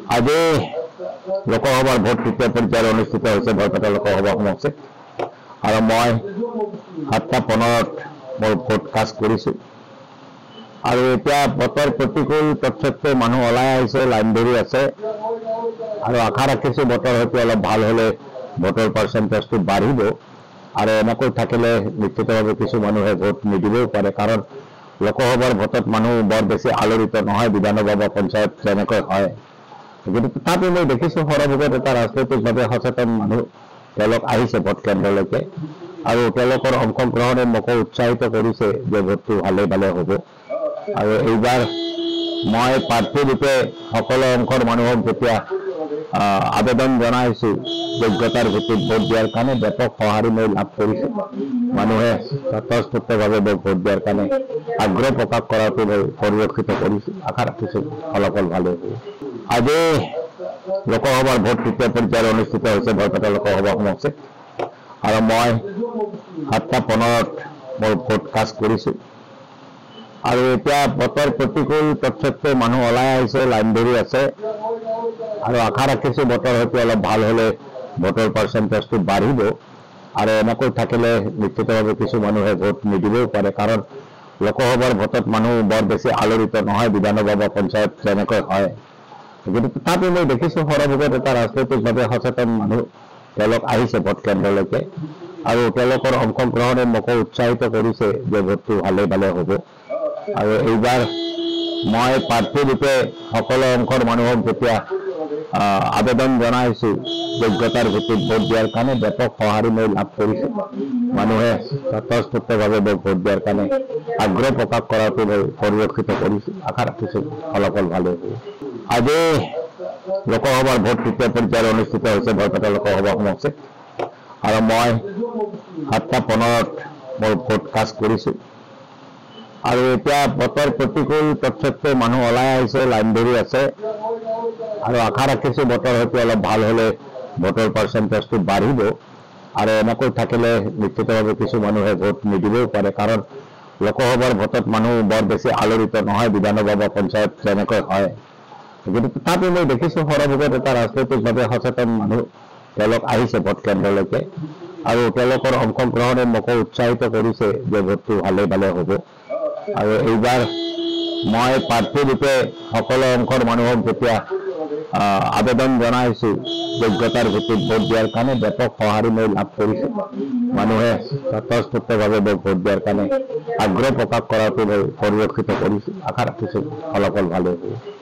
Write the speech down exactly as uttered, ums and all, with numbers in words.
আজি লোকসভাৰ ভোট তৃতীয় পৰ্যায়ৰ অনুষ্ঠিত হৈছে বৰপেটা লোকসভা সমষ্টিত আৰু মই সাতটা পোন্ধৰত মোৰ ভোট কাষ্ট কৰিছোঁ আৰু এতিয়া বতৰ প্ৰতিকূল তৎসত্ত্বেও মানুহ ওলাই আহিছে, লাইন ধৰি আছে আৰু আশা ৰাখিছোঁ বতৰ হয়তো অলপ ভাল হ'লে ভোটৰ পাৰ্চেণ্টেজটো বাঢ়িব আৰু এনেকৈ থাকিলে নিশ্চিতভাৱে কিছু মানুহে ভোট নিদিবও পাৰে, কাৰণ লোকসভাৰ ভোটত মানুহ বৰ বেছি আলোড়িত নহয় বিধানসভা বা পঞ্চায়ত যেনেকৈ হয়। কিন্তু তথাপি মই দেখিছোঁ সৰভোগত এটা ৰাজনৈতিকভাৱে সচেতন মানুহ তেওঁলোক আহিছে ভোট কেন্দ্ৰলৈকে আৰু তেওঁলোকৰ অংশগ্ৰহণে মোকো উৎসাহিত কৰিছে যে ভোটটো ভালে ভালে হ'ব আৰু এইবাৰ মই প্ৰাৰ্থীৰূপে সকলো অংশৰ মানুহক যেতিয়া আবেদন জনাইছোঁ যোগ্যতাৰ ভিত্তিত ভোট দিয়াৰ কাৰণে ব্যাপক সঁহাৰি মই লাভ কৰিছোঁ। মানুহে স্বতঃস্ফূৰ্তভাৱে মোক ভোট দিয়াৰ কাৰণে আগ্ৰহ প্ৰকাশ কৰাটো মই পৰিলক্ষিত কৰিছোঁ। আশা ৰাখিছোঁ ফলাফল ভালে হ'ব। আজি লোকসভাৰ ভোট তৃতীয় পৰ্যায়ৰ অনুষ্ঠিত হৈছে বৰপেটা লোকসভা সমষ্টিত আৰু মই সাতটা পোন্ধৰত মোৰ ভোট কাষ্ট কৰিছোঁ আৰু এতিয়া বতৰ প্ৰতিকূল তৎসত্ত্বেও মানুহ ওলাই আহিছে, লাইন ধৰি আছে আৰু আশা ৰাখিছোঁ বতৰ হয়তো অলপ ভাল হ'লে ভোটৰ পাৰ্চেণ্টেজটো বাঢ়িব আৰু এনেকৈ থাকিলে নিশ্চিতভাৱে কিছু মানুহে ভোট নিদিবও পাৰে, কাৰণ লোকসভাৰ ভোটত মানুহ বৰ বেছি আলোড়িত নহয় বিধানসভা বা পঞ্চায়ত যেনেকৈ হয়। কিন্তু তথাপি মই দেখিছোঁ সৰভোগত এটা ৰাজনৈতিকভাৱে সচেতন মানুহ তেওঁলোক আহিছে ভোট কেন্দ্ৰলৈকে আৰু তেওঁলোকৰ অংশগ্ৰহণে মোকো উৎসাহিত কৰিছে যে ভোটটো ভালে ভালে হ'ব আৰু এইবাৰ মই প্ৰাৰ্থীৰূপে সকলো অংশৰ মানুহক যেতিয়া আবেদন জনাইছোঁ যোগ্যতাৰ ভিত্তিত ভোট দিয়াৰ কাৰণে ব্যাপক সঁহাৰি মই লাভ কৰিছোঁ। মানুহে স্বতঃস্ফূৰ্তভাৱে মোক ভোট দিয়াৰ কাৰণে আগ্ৰহ প্ৰকাশ কৰাটো মই পৰিলক্ষিত কৰিছোঁ। আশা ৰাখিছোঁ ফলাফল ভালে হ'ব। আজি লোকসভাৰ ভোট তৃতীয় পৰ্যায়ৰ অনুষ্ঠিত হৈছে বৰপেটা লোকসভা সমষ্টিত আৰু মই সাতটা পোন্ধৰত মোৰ ভোট কাষ্ট কৰিছোঁ আৰু এতিয়া বতৰ প্ৰতিকূল তৎসত্ত্বেও মানুহ ওলাই আহিছে, লাইন ধৰি আছে আৰু আশা ৰাখিছোঁ বতৰ হয়তো অলপ ভাল হ'লে ভোটৰ পাৰ্চেণ্টেজটো বাঢ়িব আৰু এনেকৈ থাকিলে নিশ্চিতভাৱে কিছু মানুহে ভোট নিদিবও পাৰে, কাৰণ লোকসভাৰ ভোটত মানুহ বৰ বেছি আলোড়িত নহয় বিধানসভা বা পঞ্চায়ত যেনেকৈ হয়। কিন্তু তথাপি মই দেখিছোঁ সৰভোগত এটা ৰাজনৈতিকভাৱে সচেতন মানুহ তেওঁলোক আহিছে ভোট কেন্দ্ৰলৈকে আৰু তেওঁলোকৰ অংশগ্ৰহণে মোকো উৎসাহিত কৰিছে যে ভোটটো ভালে ভালে হ'ব আৰু এইবাৰ মই প্ৰাৰ্থীৰূপে সকলো অংশৰ মানুহক যেতিয়া আবেদন জনাইছোঁ যোগ্যতাৰ ভিত্তিত ভোট দিয়াৰ কাৰণে ব্যাপক সঁহাৰি মই লাভ কৰিছোঁ। মানুহে স্বতঃস্ফূৰ্তভাৱে মোক ভোট দিয়াৰ কাৰণে আগ্ৰহ প্ৰকাশ কৰাটো মই পৰিলক্ষিত কৰিছোঁ। আশা ৰাখিছোঁ ফলাফল ভালে হ'ব।